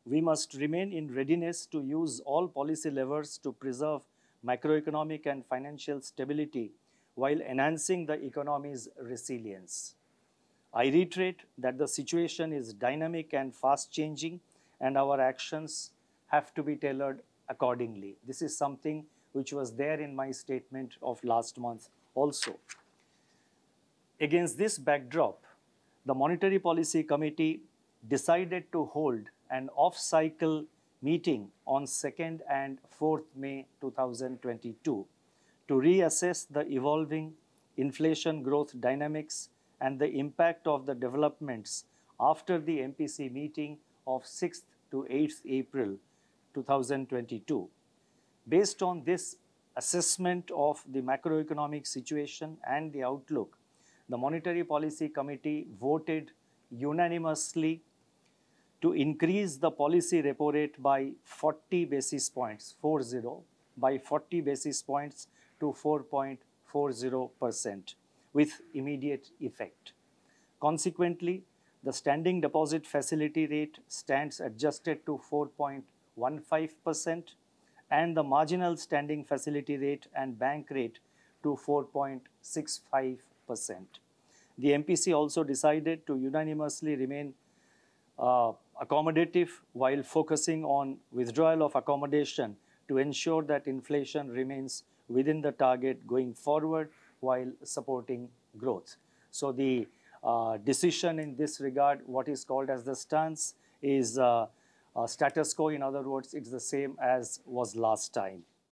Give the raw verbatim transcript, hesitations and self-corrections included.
We must remain in readiness to use all policy levers to preserve macroeconomic and financial stability while enhancing the economy's resilience. I reiterate that the situation is dynamic and fast changing, and our actions have to be tailored accordingly. This is something which was there in my statement of last month also. Against this backdrop, the Monetary Policy Committee decided to hold an off-cycle meeting on second and fourth May two thousand twenty-two to reassess the evolving inflation growth dynamics and the impact of the developments after the M P C meeting of sixth to eighth April two thousand twenty-two. Based on this assessment of the macroeconomic situation and the outlook, the Monetary Policy Committee voted unanimously to increase the policy repo rate by forty basis points, forty, by forty basis points to four point four zero percent with immediate effect. Consequently, the standing deposit facility rate stands adjusted to four point one five percent and the marginal standing facility rate and bank rate to four point six five percent. The M P C also decided to unanimously remain uh, accommodative while focusing on withdrawal of accommodation to ensure that inflation remains within the target going forward while supporting growth. So the uh, decision in this regard, what is called as the stance, is uh, uh, status quo. In other words, it's the same as was last time.